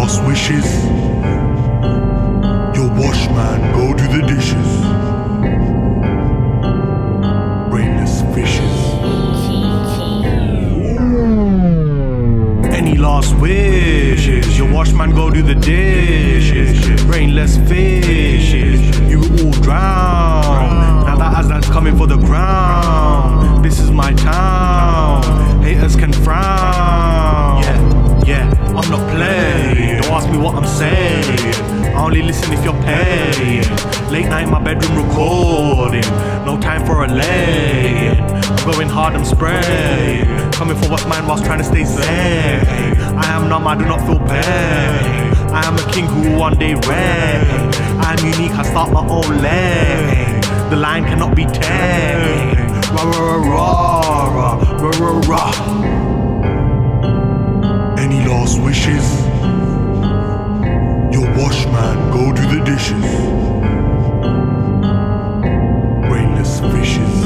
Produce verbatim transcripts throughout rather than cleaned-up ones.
last wishes? Your wash man, go do the dishes. Brainless fishes. Any last wishes? Your wash man, go do the dishes. Brainless fishes. You will all drown. Now that Aslan's coming for the crown. This is my town. Haters can frown. Yeah, yeah, I'm not playing. Don't ask me what I'm saying. I only listen if you're paying. Late night in my bedroom recording. No time for a lay. I'm going hard, I'm spraying. Coming for what's mine whilst trying to stay sane. I am numb, I do not feel pain. I am a king who will one day reign. I am unique, I start my own lane. The line cannot be tamed. Rah rah rah rah rah rah rah. Any last wishes? Your wash man, go do the dishes. Brainless fishes.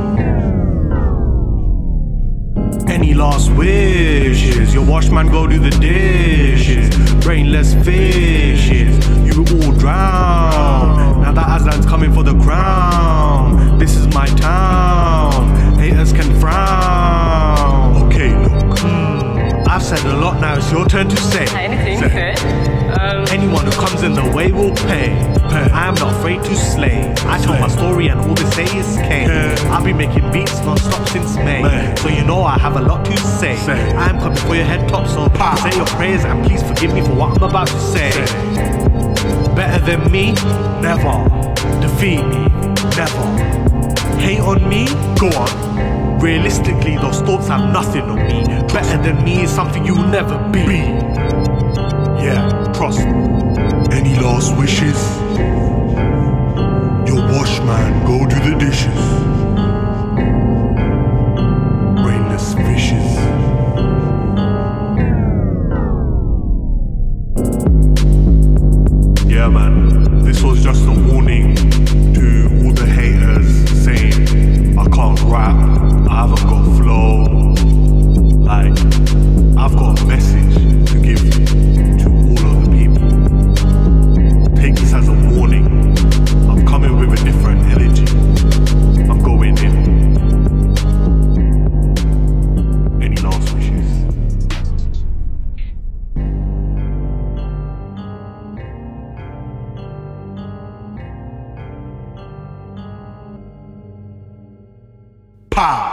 Any last wishes? Your wash man, go do the dishes. Brainless fishes. You will all drown. Now that Aslan's coming for the crown. This is my town. Haters can frown. Okay, look. Mm, I've said a lot, now it's your turn to say. Anything, say. um, Anyone who comes in the way will pay. I am not afraid to slay. I tell my story and all they say is K. I've been making beats non-stop since May. So you know I have a lot to say. I am coming for your head top, so say your prayers and please forgive me for what I'm about to say. Better than me? Never. Defeat me? Never. Hate on me? Go on. Realistically, those thoughts have nothing on me. Better than me is something you'll never be. Yeah, trust me. Any last wishes? Your wash man, go do the dishes. Brainless fishes. Yeah man, this was just a warning to all the haters saying I can't rap, I haven't got flow. Like, I've got a message to give to all of the people. Take this as a warning. I'm coming with a different energy. I'm going in. Any last wishes? Pow!